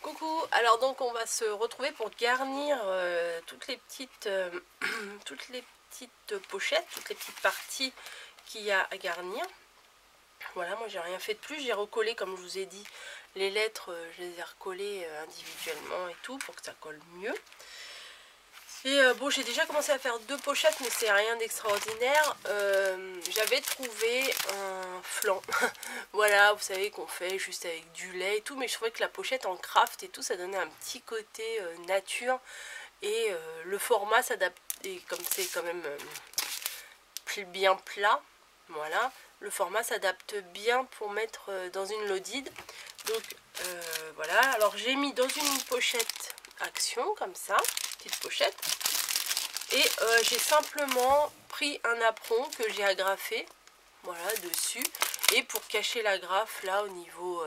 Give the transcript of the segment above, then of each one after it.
Coucou, alors donc on va se retrouver pour garnir toutes les petites pochettes, toutes les petites parties qu'il y a à garnir. Voilà, moi j'ai rien fait de plus, j'ai recollé comme je vous ai dit les lettres, je les ai recollées individuellement et tout pour que ça colle mieux. Et bon, j'ai déjà commencé à faire 2 pochettes, mais c'est rien d'extraordinaire. J'avais trouvé un flan. Voilà, vous savez qu'on fait juste avec du lait et tout, mais je trouvais que la pochette en craft et tout, ça donnait un petit côté nature. Et le format s'adapte, et comme c'est quand même bien plat, voilà, le format s'adapte bien pour mettre dans une lodide. Donc voilà, alors j'ai mis dans une pochette action comme ça, petite pochette, et j'ai simplement pris un apron que j'ai agrafé, voilà, dessus, et pour cacher l'agrafe là au niveau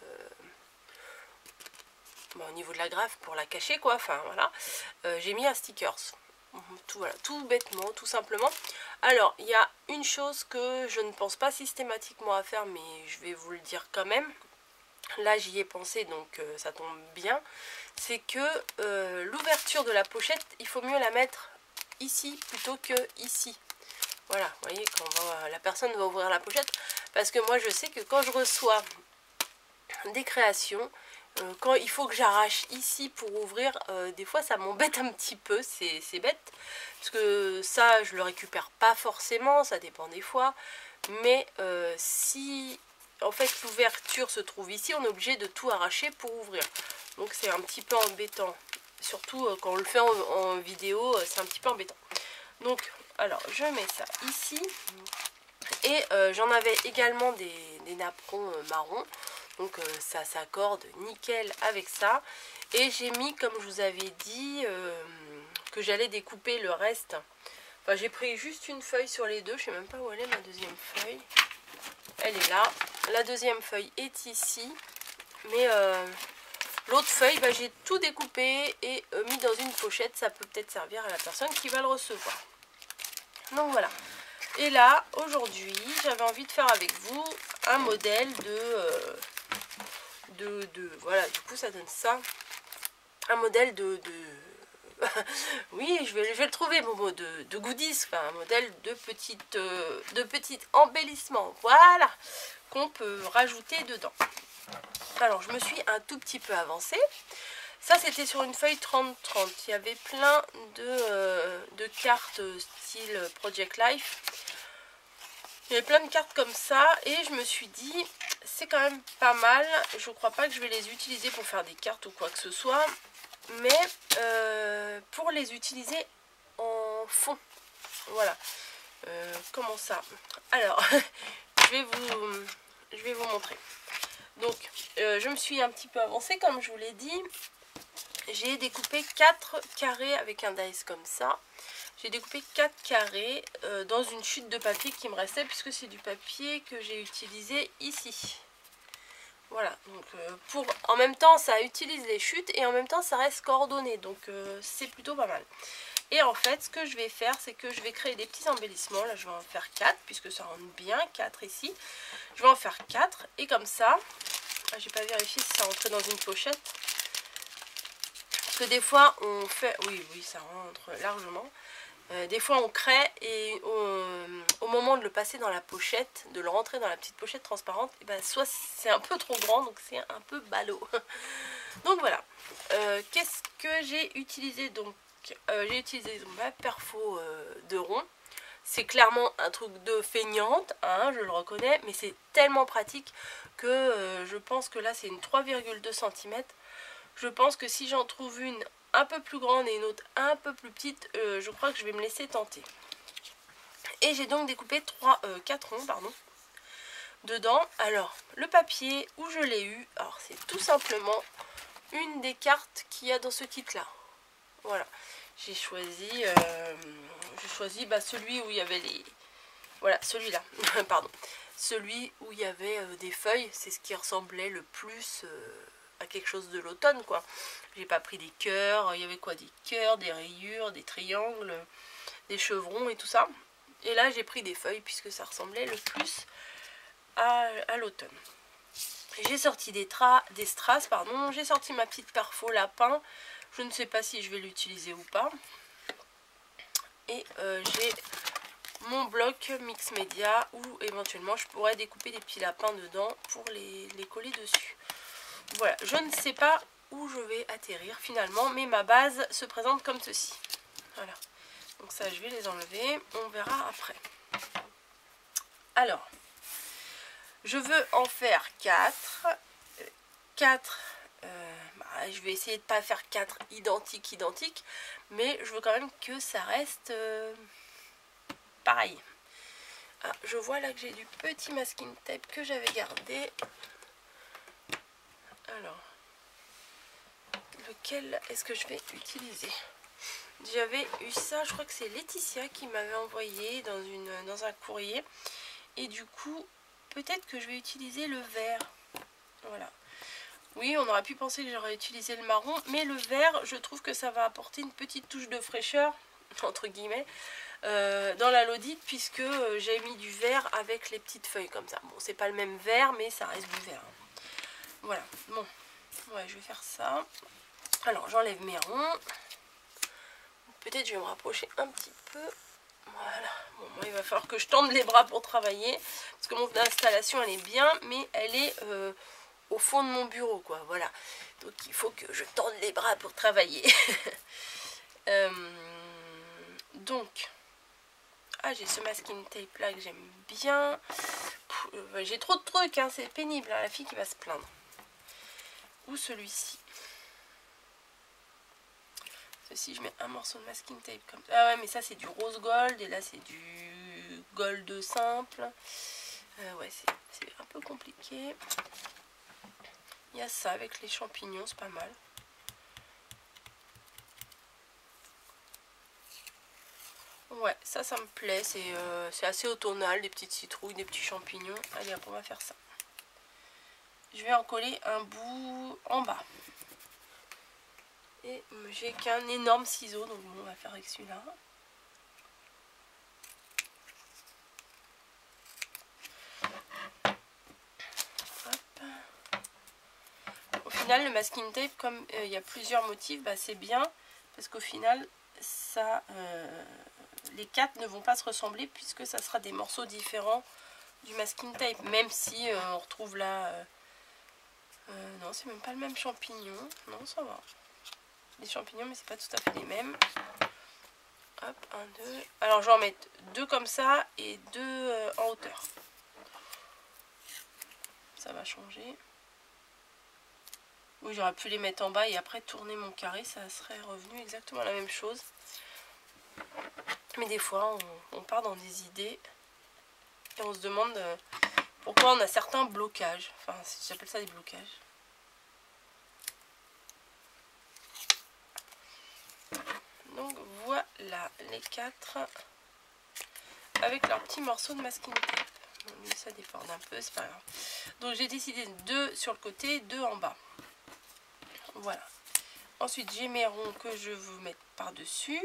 de l'agrafe, pour la cacher quoi, enfin voilà, j'ai mis un stickers. Tout, voilà, tout bêtement, tout simplement. Alors, il y a une chose que je ne pense pas systématiquement à faire, mais je vais vous le dire quand même. Là, j'y ai pensé, donc ça tombe bien. C'est que l'ouverture de la pochette, il faut mieux la mettre ici plutôt que ici. Voilà, vous voyez, quand la personne va ouvrir la pochette. Parce que moi, je sais que quand je reçois des créations, quand il faut que j'arrache ici pour ouvrir, des fois ça m'embête un petit peu, c'est bête, parce que ça je le récupère pas forcément, ça dépend des fois, mais si en fait l'ouverture se trouve ici, on est obligé de tout arracher pour ouvrir, donc c'est un petit peu embêtant, surtout quand on le fait en vidéo, c'est un petit peu embêtant. Donc alors je mets ça ici, et j'en avais également des napperons marrons. Donc ça s'accorde nickel avec ça. Et j'ai mis, comme je vous avais dit, que j'allais découper le reste. Enfin, j'ai pris juste une feuille sur les deux. Je sais même pas où elle est, ma deuxième feuille. Elle est là. La deuxième feuille est ici. Mais l'autre feuille, bah, j'ai tout découpé et mis dans une pochette. Ça peut peut-être servir à la personne qui va le recevoir. Donc voilà. Et là, aujourd'hui, j'avais envie de faire avec vous un modèle voilà, du coup ça donne ça, un modèle oui, je vais le trouver, mon mot, de goodies, enfin un modèle de petites embellissements, voilà, qu'on peut rajouter dedans. Alors je me suis un tout petit peu avancée. Ça c'était sur une feuille 30-30, il y avait plein de cartes style Project Life. Il y avait plein de cartes comme ça et je me suis dit c'est quand même pas mal. Je crois pas que je vais les utiliser pour faire des cartes ou quoi que ce soit, mais pour les utiliser en fond. Voilà. Comment ça? Alors je vais vous montrer. Donc je me suis un petit peu avancée comme je vous l'ai dit. J'ai découpé 4 carrés avec un dice comme ça. J'ai découpé 4 carrés dans une chute de papier qui me restait, puisque c'est du papier que j'ai utilisé ici. Voilà, donc en même temps ça utilise les chutes et en même temps ça reste coordonné, donc c'est plutôt pas mal. Et en fait ce que je vais faire, c'est que je vais créer des petits embellissements. Là je vais en faire 4 puisque ça rentre bien, 4 ici. Je vais en faire 4 et comme ça, j'ai pas vérifié si ça rentrait dans une pochette. Parce que des fois on fait, oui ça rentre largement. Des fois on crée et au moment de le passer dans la pochette, de le rentrer dans la petite pochette transparente, et ben soit c'est un peu trop grand, donc c'est un peu ballot. Donc voilà. Qu'est-ce que j'ai utilisé donc? J'ai utilisé ma perfo de rond. C'est clairement un truc de feignante, hein, je le reconnais, mais c'est tellement pratique que je pense que là c'est une 3,2 cm. Je pense que si j'en trouve une un peu plus grande et une autre un peu plus petite, je crois que je vais me laisser tenter. Et j'ai donc découpé 4 ronds, pardon, dedans. Alors, le papier où je l'ai eu, alors c'est tout simplement une des cartes qu'il y a dans ce kit-là. Voilà, j'ai choisi, celui où il y avait les... Voilà, celui-là, pardon. Celui où il y avait des feuilles, c'est ce qui ressemblait le plus... à quelque chose de l'automne quoi. J'ai pas pris des cœurs, il y avait quoi, des cœurs, des rayures, des triangles, des chevrons et tout ça. Et là j'ai pris des feuilles puisque ça ressemblait le plus à l'automne. J'ai sorti des strass, pardon. J'ai sorti ma petite perfo lapin. Je ne sais pas si je vais l'utiliser ou pas. Et j'ai mon bloc mix média où éventuellement je pourrais découper des petits lapins dedans pour les coller dessus. Voilà, je ne sais pas où je vais atterrir finalement, mais ma base se présente comme ceci. Voilà, donc ça je vais les enlever, on verra après. Alors, je veux en faire 4. 4, je vais essayer de ne pas faire 4 identiques, mais je veux quand même que ça reste pareil. Ah, je vois là que j'ai du petit masking tape que j'avais gardé. Alors, lequel est-ce que je vais utiliser? J'avais eu ça, je crois que c'est Laetitia qui m'avait envoyé dans un courrier. Et du coup, peut-être que je vais utiliser le vert. Voilà. Oui, on aurait pu penser que j'aurais utilisé le marron, mais le vert, je trouve que ça va apporter une petite touche de fraîcheur, entre guillemets, dans la Lodite, puisque j'ai mis du vert avec les petites feuilles comme ça. Bon, c'est pas le même vert, mais ça reste du vert. Voilà, bon, ouais, je vais faire ça. Alors, j'enlève mes ronds. Peut-être je vais me rapprocher un petit peu. Voilà, bon, moi, il va falloir que je tende les bras pour travailler, parce que mon installation, elle est bien, mais elle est au fond de mon bureau, quoi, voilà. Donc, il faut que je tende les bras pour travailler. Donc, j'ai ce masking tape là que j'aime bien. J'ai trop de trucs, hein, c'est pénible, hein, la fille qui va se plaindre. Ou celui-ci. Ceci, je mets un morceau de masking tape comme ça. Ah ouais, mais ça c'est du rose gold et là c'est du gold simple. Ouais, c'est un peu compliqué. Il y a ça avec les champignons, c'est pas mal. Ouais, ça me plaît. C'est assez automnal, des petites citrouilles, des petits champignons. Allez hop, on va faire ça. Je vais en coller un bout en bas. Et j'ai qu'un énorme ciseau, donc bon, on va faire avec celui-là. Au final, le masking tape, comme il y a plusieurs motifs, bah, c'est bien. Parce qu'au final, ça, les 4 ne vont pas se ressembler puisque ça sera des morceaux différents du masking tape. Même si on retrouve là... non, c'est même pas le même champignon. Non, ça va. Les champignons, mais c'est pas tout à fait les mêmes. Hop, 1, 2. Alors, je vais en mettre 2 comme ça et 2 en hauteur. Ça va changer. Oui, j'aurais pu les mettre en bas et après tourner mon carré, ça serait revenu exactement la même chose. Mais des fois, on part dans des idées et on se demande pourquoi on a certains blocages. Enfin, j'appelle ça des blocages. Donc voilà les 4 avec leurs petits morceaux de masking tape. Bon, ça déforme un peu, c'est pas grave. Donc j'ai décidé 2 sur le côté, 2 en bas. Voilà. Ensuite j'ai mes ronds que je veux mettre par dessus.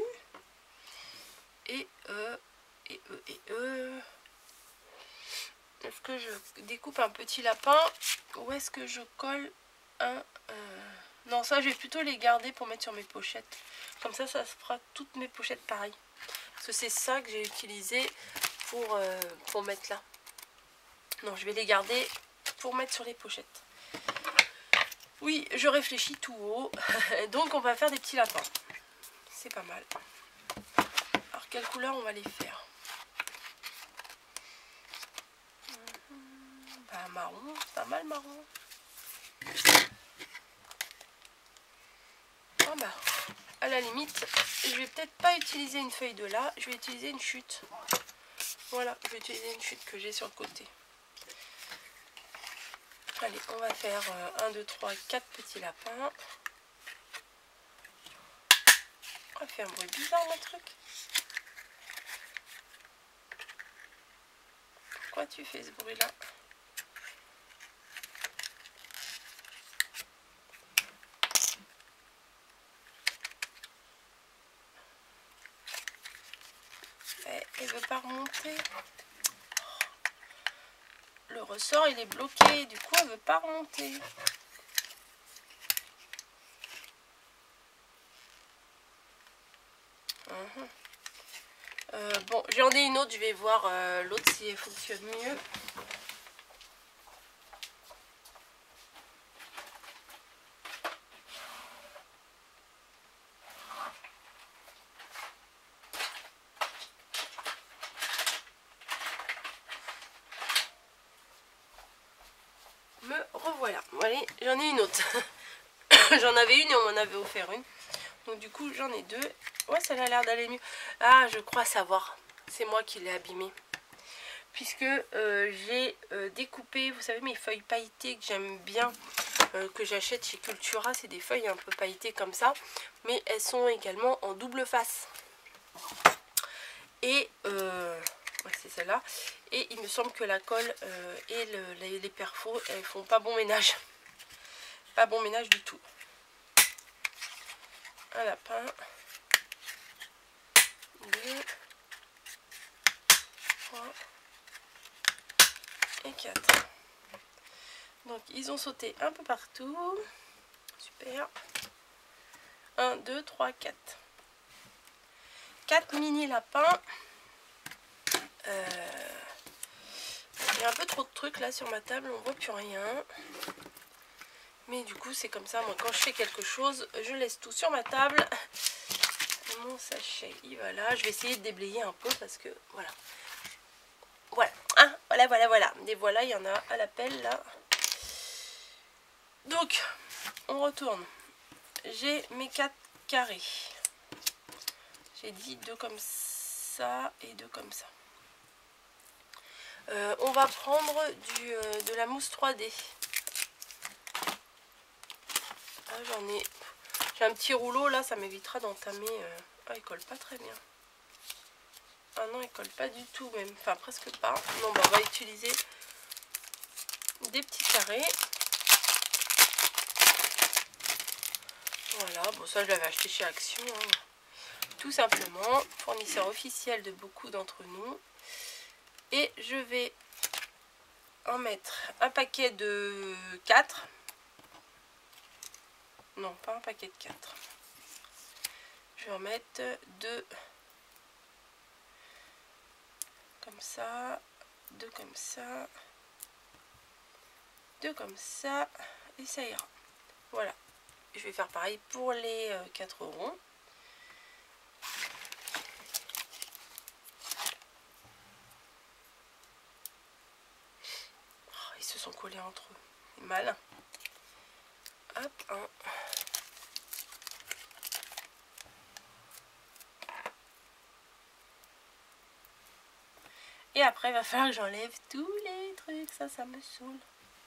Est-ce que je découpe un petit lapin ou est-ce que je colle un... Non, ça je vais plutôt les garder pour mettre sur mes pochettes. Comme ça fera toutes mes pochettes pareilles. Parce que c'est ça que j'ai utilisé pour mettre là. Non, je vais les garder pour mettre sur les pochettes. Oui, je réfléchis tout haut. Donc on va faire des petits lapins. C'est pas mal. Alors quelle couleur on va les faire? Bah marron, c'est pas mal marron. Ah bah, à la limite, je vais peut-être pas utiliser une feuille de là, je vais utiliser une chute. Voilà, je vais utiliser une chute que j'ai sur le côté. Allez, on va faire 1, 2, 3, 4 petits lapins. On va faire un bruit bizarre le truc. Pourquoi tu fais ce bruit là? Elle veut pas remonter. le ressort il est bloqué, du coup elle veut pas remonter. Bon, j'en ai une autre, je vais voir l'autre si elle fonctionne mieux. Me revoilà. Allez, j'en ai une autre. J'en avais une et on m'en avait offert une. Donc du coup, j'en ai deux. Ouais, ça a l'air d'aller mieux. Ah, je crois savoir. C'est moi qui l'ai abîmé. Puisque j'ai découpé, vous savez, mes feuilles pailletées que j'aime bien, que j'achète chez Cultura. C'est des feuilles un peu pailletées comme ça. Mais elles sont également en double face. Et ouais, c'est celle-là. Et il me semble que la colle et les perfos, elles font pas bon ménage. Pas bon ménage du tout. Un lapin. 2, 3 et 4. Donc ils ont sauté un peu partout. Super. 1, 2, 3, 4. 4 mini lapins. Il y a un peu trop de trucs là sur ma table, on voit plus rien. Mais du coup c'est comme ça, moi quand je fais quelque chose, je laisse tout sur ma table. Mon sachet, il va là. Je vais essayer de déblayer un peu parce que voilà. Voilà, hein, voilà. Des voilà, il y en a à l'appel là. Donc, on retourne. J'ai mes 4 carrés. J'ai dit 2 comme ça et 2 comme ça. On va prendre de la mousse 3D. Ah, j'ai un petit rouleau là, ça m'évitera d'entamer. Ah, il colle pas très bien. Ah non, il colle pas du tout même. Enfin, presque pas. Non, bah, on va utiliser des petits carrés. Voilà, bon ça je l'avais acheté chez Action. Hein. Tout simplement, fournisseur officiel de beaucoup d'entre nous. Et je vais en mettre un paquet de 4. Non, pas un paquet de 4. Je vais en mettre 2 comme ça, 2 comme ça, 2 comme ça, et ça ira. Voilà. Je vais faire pareil pour les 4 ronds. Oh, ils se sont collés entre eux. C'est malin. Hop, un. Et après, il va falloir que j'enlève tous les trucs. Ça me saoule.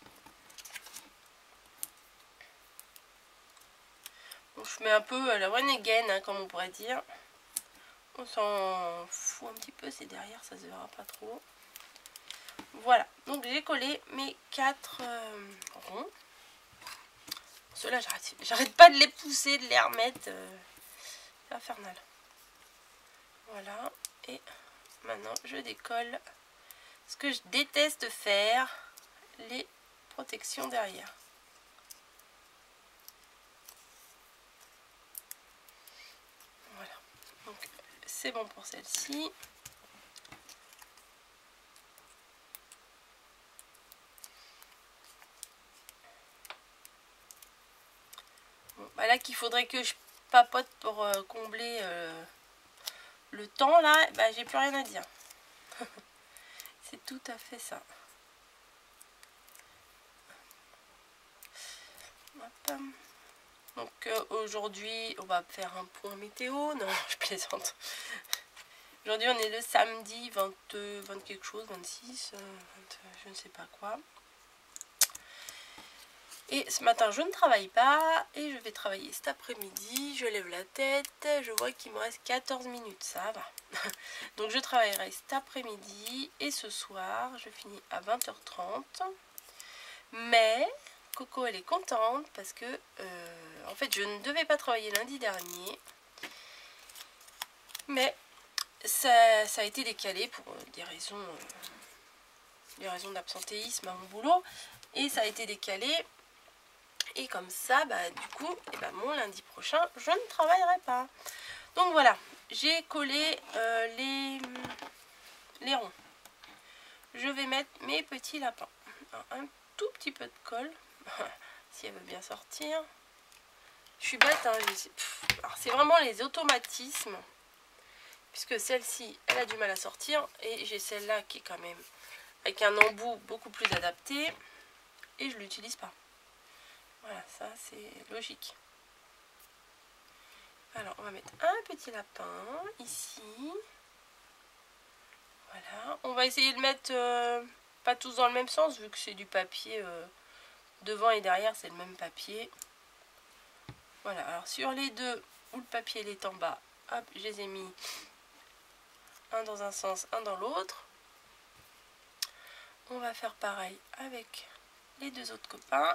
Bon, je mets un peu à la one again, hein, comme on pourrait dire. On s'en fout un petit peu. C'est derrière, ça se verra pas trop. Voilà. Donc, j'ai collé mes 4 ronds. Ceux-là, j'arrête pas de les pousser, de les remettre. C'est infernal. Voilà. Et maintenant, je décolle. Ce que je déteste faire, les protections derrière. Voilà. Donc, c'est bon pour celle-ci. Bon, bah là qu'il faudrait que je papote pour combler le temps là, bah j'ai plus rien à dire. C'est tout à fait ça. Hop. Donc aujourd'hui on va faire un point météo. Non, je plaisante. Aujourd'hui on est le samedi 20 quelque chose, 26, 20, je ne sais pas quoi. Et ce matin je ne travaille pas et je vais travailler cet après-midi. Je lève la tête, je vois qu'il me reste 14 minutes, ça va. Donc je travaillerai cet après-midi et ce soir je finis à 20h30. Mais Coco elle est contente parce que en fait je ne devais pas travailler lundi dernier. Mais ça a été décalé pour des raisons des raisons d'absentéisme à mon boulot. Et ça a été décalé. Et comme ça, bah, du coup, et bah, mon lundi prochain, je ne travaillerai pas. Donc voilà, j'ai collé les ronds. Je vais mettre mes petits lapins. Alors, un tout petit peu de colle, si elle veut bien sortir. Je suis bête, hein, alors c'est vraiment les automatismes. Puisque celle-ci, elle a du mal à sortir. Et j'ai celle-là qui est quand même avec un embout beaucoup plus adapté. Et je ne l'utilise pas. Voilà, ça c'est logique. Alors, on va mettre un petit lapin ici. Voilà. On va essayer de mettre pas tous dans le même sens, vu que c'est du papier devant et derrière, c'est le même papier. Voilà. Alors, sur les deux où le papier est en bas, hop, je les ai mis un dans un sens, un dans l'autre. On va faire pareil avec les deux autres copains.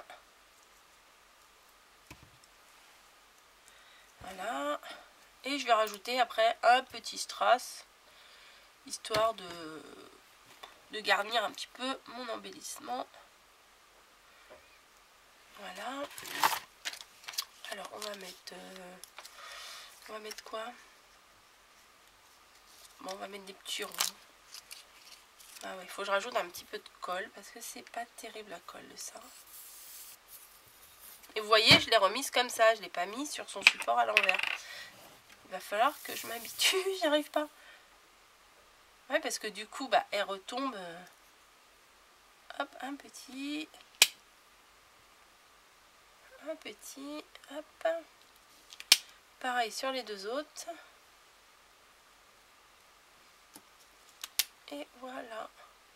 Voilà. Et je vais rajouter après un petit strass, histoire de garnir un petit peu mon embellissement. Voilà. Alors on va mettre quoi? Bon, on va mettre des petits ronds. Ah ouais, il faut que je rajoute un petit peu de colle parce que c'est pas terrible la colle de ça. Et vous voyez, je l'ai remise comme ça, je l'ai pas mis sur son support à l'envers. Il va falloir que je m'habitue, j'y arrive pas. Ouais, parce que du coup, bah, elle retombe. Hop, un petit, hop. Pareil sur les deux autres. Et voilà.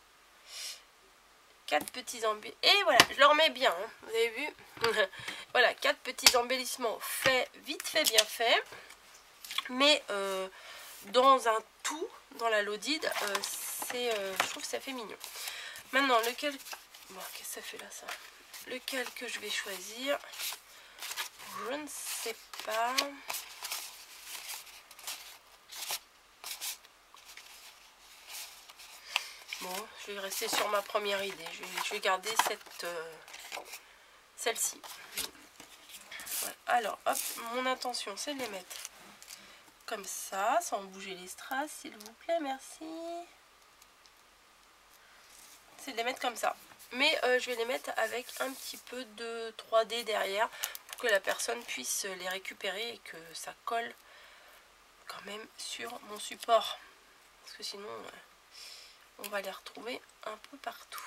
4 petits embellissements. Et voilà, je le remets bien, hein, vous avez vu. Voilà, 4 petits embellissements faits, vite fait, bien fait. Mais dans un tout, dans la Lodide, je trouve que ça fait mignon. Maintenant, lequel... Bon, qu'est-ce que ça fait là, ça? Lequel que je vais choisir? Je ne sais pas. Bon, je vais rester sur ma première idée. Je vais garder celle-ci. Ouais. Alors, hop, mon intention, c'est de les mettre comme ça, sans bouger les strass, s'il vous plaît, merci. C'est de les mettre comme ça. Mais je vais les mettre avec un petit peu de 3D derrière, pour que la personne puisse les récupérer et que ça colle quand même sur mon support. Parce que sinon... on va les retrouver un peu partout.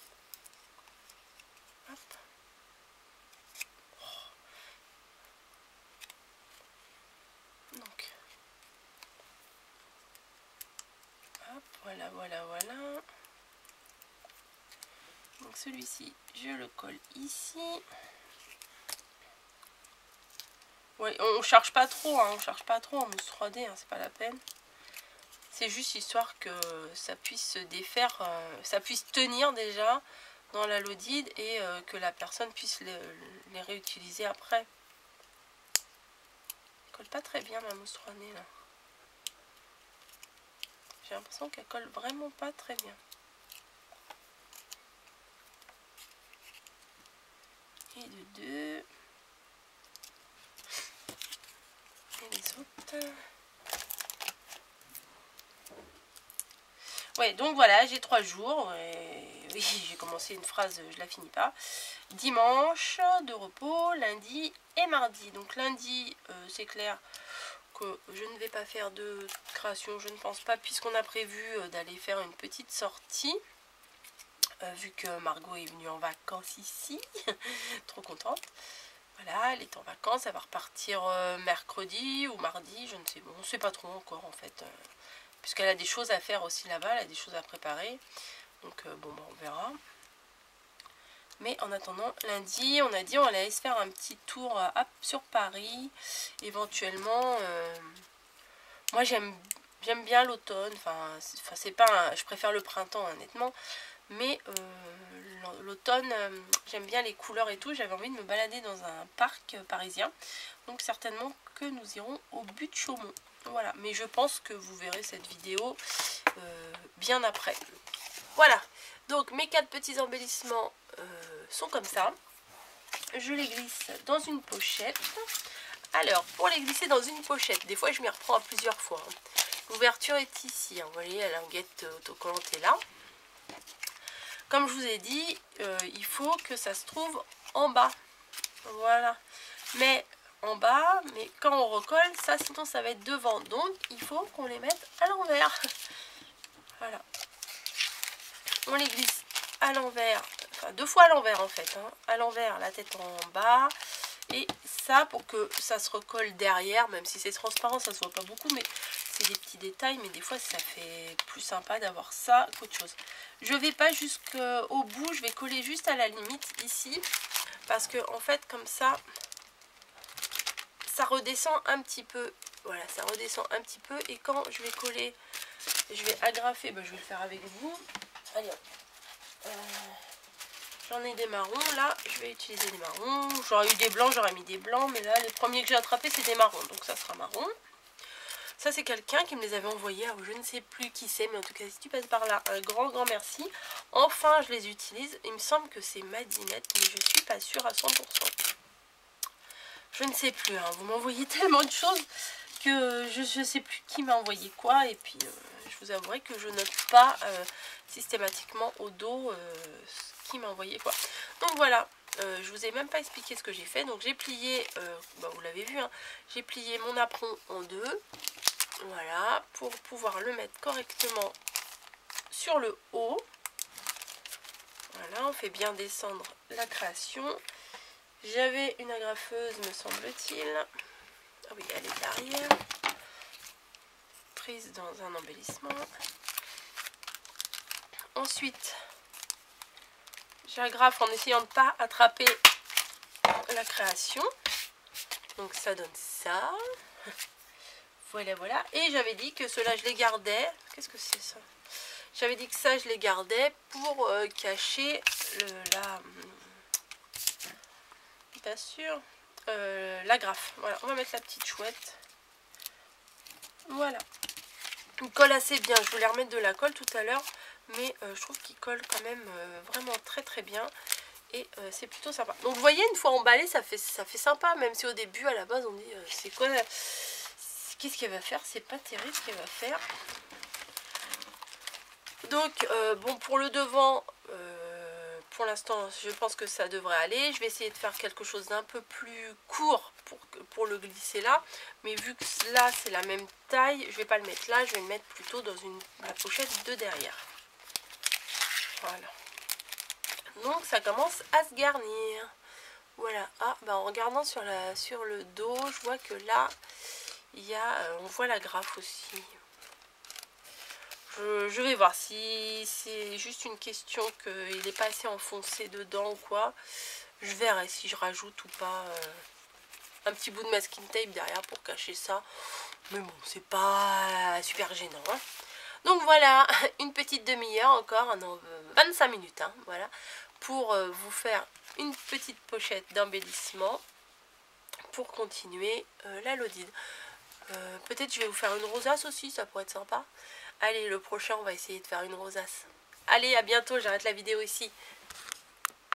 Hop. Donc, hop, voilà. Donc celui-ci, je le colle ici. Ouais, on charge pas trop, hein, on charge pas trop en mousse 3D, hein, c'est pas la peine. C'est juste histoire que ça puisse se défaire, ça puisse tenir déjà dans la Lodide et que la personne puisse les réutiliser après. Elle colle pas très bien ma mousse 3D là. J'ai l'impression qu'elle colle vraiment pas très bien. Et de deux. Et les autres. Ouais, donc voilà, j'ai 3 jours. Et oui, j'ai commencé une phrase, je la finis pas. Dimanche de repos, lundi et mardi. Donc lundi, c'est clair que je ne vais pas faire de création, je ne pense pas, puisqu'on a prévu d'aller faire une petite sortie. Vu que Margot est venue en vacances ici. Trop contente. Voilà, elle est en vacances, elle va repartir mercredi ou mardi, je ne sais, bon, on ne sait pas trop encore en fait. Puisqu'elle a des choses à faire aussi là-bas, elle a des choses à préparer. Donc bon, on verra. Mais en attendant, lundi, on a dit on allait se faire un petit tour sur Paris. Éventuellement, moi j'aime bien l'automne. Enfin c'est pas je préfère le printemps honnêtement. Mais l'automne, j'aime bien les couleurs et tout. J'avais envie de me balader dans un parc parisien. Donc certainement que nous irons au but de Chaumont. Voilà, mais je pense que vous verrez cette vidéo bien après. Voilà, donc mes 4 petits embellissements sont comme ça. Je les glisse dans une pochette. Alors, pour les glisser dans une pochette, des fois je m'y reprends à plusieurs fois. L'ouverture est ici, hein. Vous voyez, la languette autocollante est là. Comme je vous ai dit, il faut que ça se trouve en bas. Voilà. Mais en bas, mais quand on recolle, ça sinon ça va être devant. Donc il faut qu'on les mette à l'envers. Voilà. On les glisse à l'envers, enfin 2 fois à l'envers en fait. Hein. À l'envers, la tête en bas. Et ça pour que ça se recolle derrière, même si c'est transparent, ça se voit pas beaucoup, mais c'est des petits détails, mais des fois ça fait plus sympa d'avoir ça qu'autre chose. Je vais pas jusqu'au bout, je vais coller juste à la limite ici, parce que en fait comme ça redescend un petit peu. Voilà, ça redescend un petit peu, et quand je vais coller, je vais agrafer, ben, je vais le faire avec vous. Allez hop. J'en ai des marrons, là je vais utiliser des marrons. J'aurais eu des blancs, j'aurais mis des blancs, mais là les premiers que j'ai attrapés c'est des marrons, donc ça sera marron. Ça c'est quelqu'un qui me les avait envoyés, je ne sais plus qui c'est, mais en tout cas si tu passes par là, un grand merci. Enfin je les utilise, il me semble que c'est Madinette, mais je suis pas sûre à 100%. Je ne sais plus, hein. Vous m'envoyez tellement de choses que je ne sais plus qui m'a envoyé quoi, et puis je vous avouerai que je note pas systématiquement au dos qui m'a envoyé quoi. Donc voilà, je vous ai même pas expliqué ce que j'ai fait. Donc j'ai plié, bah, vous l'avez vu, hein, j'ai plié mon apron en deux, voilà, pour pouvoir le mettre correctement sur le haut. Voilà, on fait bien descendre la création. J'avais une agrafeuse, me semble-t-il. Ah oui, elle est derrière. Prise dans un embellissement. Ensuite, j'agrafe en essayant de ne pas attraper la création. Donc ça donne ça. Voilà, voilà. Et j'avais dit que cela je les gardais. Qu'est-ce que c'est ça? J'avais dit que ça je les gardais pour cacher pas sûr, l'agrafe. Voilà, on va mettre la petite chouette. Voilà. Il colle assez bien. Je voulais remettre de la colle tout à l'heure, mais je trouve qu'il colle quand même vraiment très bien. Et c'est plutôt sympa. Donc vous voyez, une fois emballé, ça fait sympa, même si au début, à la base, on dit c'est quoi, qu'est-ce qu'elle va faire? C'est pas terrible ce qu'elle va faire. Donc bon, pour le devant, pour l'instant, je pense que ça devrait aller. Je vais essayer de faire quelque chose d'un peu plus court pour le glisser là. Mais vu que là, c'est la même taille, je vais pas le mettre là. Je vais le mettre plutôt dans la pochette de derrière. Voilà. Donc, ça commence à se garnir. Voilà. Ah, bah en regardant sur le dos, je vois que là, il y a, on voit la grafe aussi. Je vais voir si c'est juste une question qu'il n'est pas assez enfoncé dedans ou quoi. Je verrai si je rajoute ou pas un petit bout de masking tape derrière pour cacher ça. Mais bon, c'est pas super gênant. Hein. Donc voilà, une petite demi-heure encore, non, 25 minutes, hein, voilà, pour vous faire une petite pochette d'embellissement pour continuer la Lodide. Peut-être je vais vous faire une rosace aussi, ça pourrait être sympa. Allez, le prochain, on va essayer de faire une rosace. Allez, à bientôt, j'arrête la vidéo ici.